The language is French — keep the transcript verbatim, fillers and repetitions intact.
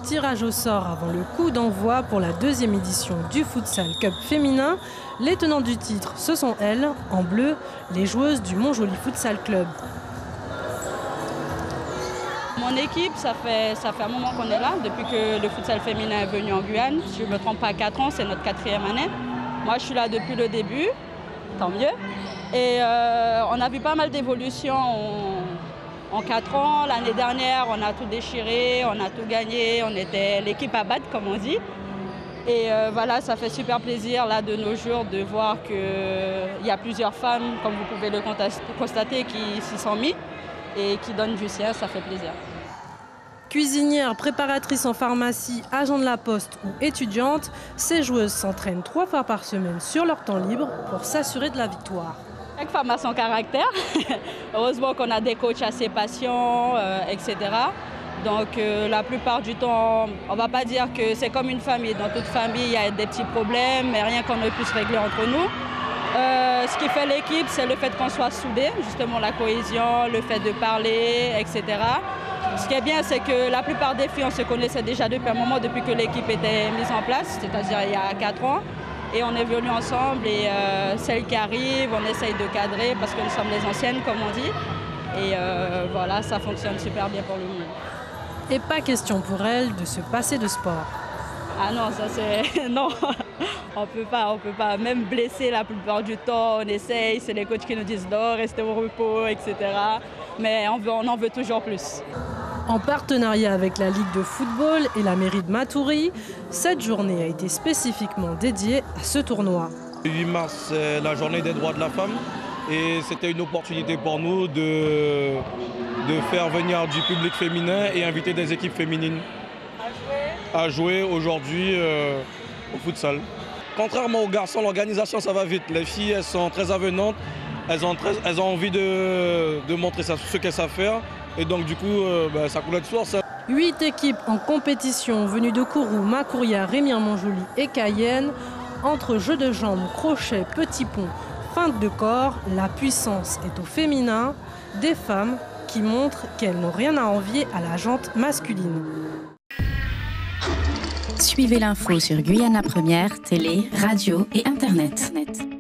Tirage au sort avant le coup d'envoi pour la deuxième édition du Futsal Cup féminin. Les tenants du titre, ce sont elles, en bleu, les joueuses du Montjoly Futsal Club. Mon équipe, ça fait, ça fait un moment qu'on est là, depuis que le futsal féminin est venu en Guyane. Si je ne me trompe pas, quatre ans, c'est notre quatrième année. Moi, je suis là depuis le début, tant mieux. Et euh, on a vu pas mal d'évolutions en, en quatre ans. L'année dernière, on a tout déchiré, on a tout gagné. On était l'équipe à battre, comme on dit. Et euh, voilà, ça fait super plaisir là de nos jours de voir qu'il y a plusieurs femmes, comme vous pouvez le constater, qui s'y sont mis et qui donnent du sien, ça fait plaisir. Cuisinière, préparatrice en pharmacie, agent de la poste ou étudiante, ces joueuses s'entraînent trois fois par semaine sur leur temps libre pour s'assurer de la victoire. Chaque femme a son caractère. Heureusement qu'on a des coachs assez patients, euh, et cetera. Donc euh, la plupart du temps, on ne va pas dire que c'est comme une famille. Dans toute famille, il y a des petits problèmes, mais rien qu'on ne puisse régler entre nous. Euh, ce qui fait l'équipe, c'est le fait qu'on soit soudés, justement la cohésion, le fait de parler, et cetera. Ce qui est bien, c'est que la plupart des filles, on se connaissait déjà depuis un moment, depuis que l'équipe était mise en place, c'est-à-dire il y a quatre ans. Et on est venus ensemble et euh, celles qui arrivent, on essaye de cadrer parce que nous sommes les anciennes, comme on dit. Et euh, voilà, ça fonctionne super bien pour le moment. Et pas question pour elles de se passer de sport. Ah non, ça c'est... non, on peut pas, on peut pas. Même blessé la plupart du temps, on essaye, c'est les coachs qui nous disent non, restez au repos, et cetera. Mais on, veut, on en veut toujours plus. En partenariat avec la Ligue de football et la mairie de Matoury, cette journée a été spécifiquement dédiée à ce tournoi. Le huit mars, c'est la journée des droits de la femme et c'était une opportunité pour nous de, de faire venir du public féminin et inviter des équipes féminines à jouer aujourd'hui euh, au futsal. Contrairement aux garçons, l'organisation ça va vite. Les filles elles sont très avenantes, elles ont, très, elles ont envie de, de montrer ça, ce qu'elles savent faire et donc du coup euh, bah, ça coule de source. Huit équipes en compétition venues de Kourou, Macouria, Rémière-Montjoly et Cayenne. Entre jeux de jambes, crochet, petit pont, feinte de corps, la puissance est au féminin. Des femmes qui montrent qu'elles n'ont rien à envier à la jante masculine. Suivez l'info sur Guyana Première, télé, radio et internet.